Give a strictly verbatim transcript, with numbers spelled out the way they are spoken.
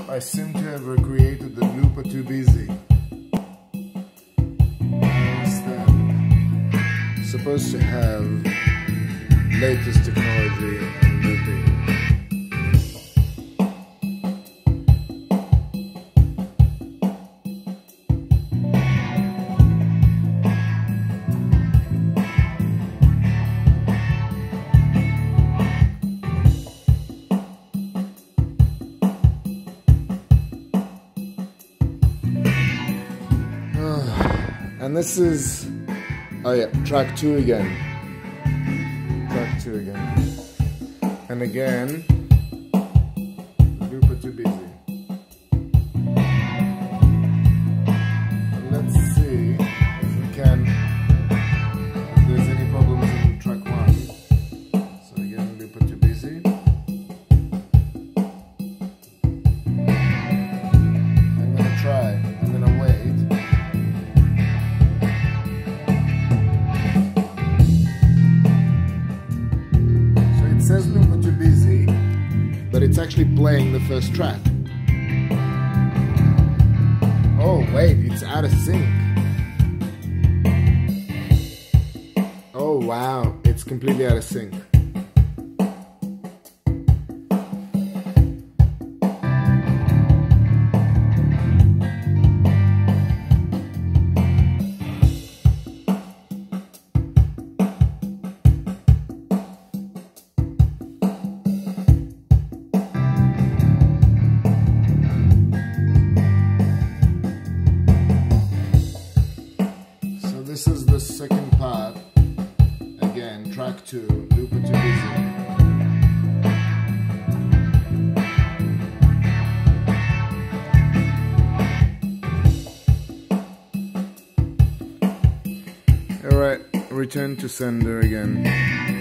I seem to have recreated the looper too busy. It's supposed to have latest technology and looping. And this is, oh yeah, track two again. Track two again. And again, looper too busy. And let's see if we can, if there's any problems in track one. So again, looper too busy. I'm gonna try, I'm gonna wait. It says looper too busy, but it's actually playing the first track. Oh wait, it's out of sync. Oh wow, it's completely out of sync. This is the second part, again, track two, looper too busy. Alright, return to sender again.